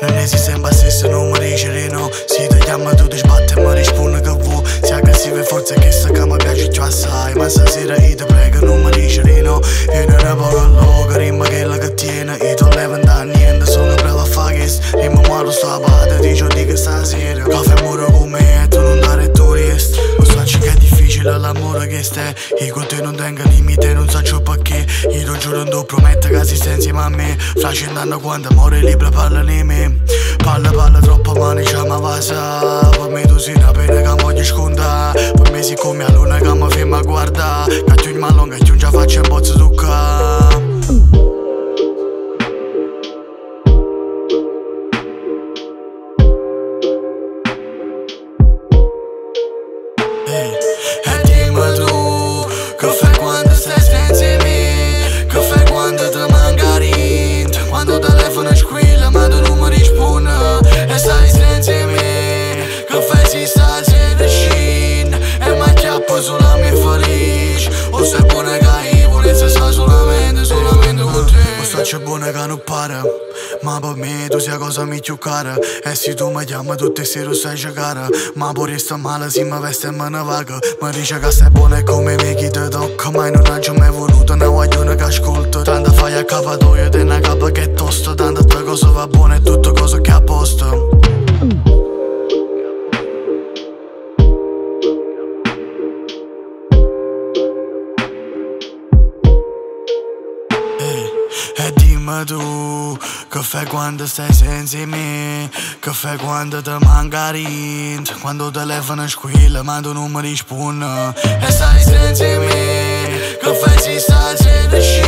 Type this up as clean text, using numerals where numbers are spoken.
Non esiste se non mi dice di no. Si ti chiama tu ti sbatte e mi risponde che vuoi. Si aggressivo e forse che sta che mi piace più assai. Ma stasera io ti prego non mi dice di no. Io non ne parlo all'oca, rimma quella che tiene. Io ti levo da niente, sono bravo a fare questo. Rimma malo sta parte, dico di che stasera caffè muore con me e tu non dare turist. Lo so che è difficile l'amore che stai. Io con te non tengo limite, non so perché. Io ti giuro non ti prometto che si sta insieme a me. Fra 100 anni quando muore libero parla di me. Parla troppo ma diciamo vasa. Per me tu sei una pena che voglio scontare. Per me sei come a luna che mi ferma a guardare. Che tu ma longa e tu già faccio un po' di toccare. E dimmi tu, che fai quando stai senza me? Che fai quando ti manca niente? Quando il telefono squilla ma tu non mi rispondi e stai senza me? Che fai se stai senza scena e mi acchiappo solamente felice? O sei buona che io volessi stare solamente con te? O sto buona che non pare, ma per me tu sei cosa mi più cara. E se tu mi chiami tutte sere sai giocare. Ma pure sta male se mi veste e me ne vaga. Mi dice che stai buona e come me chi ti tocca. Ma non ho mai voluto una guaglione che ascolto. Tanto fai a capatoio di una capa che è tosta. Tanto te cosa va buona e tutto cosa che è a posto. E dimmi tu, che fai quando stai senza me? Che fai quando ti manca niente? Quando il telefono squilla ma tu non mi rispondi e stai senza me? Che fai se stai senza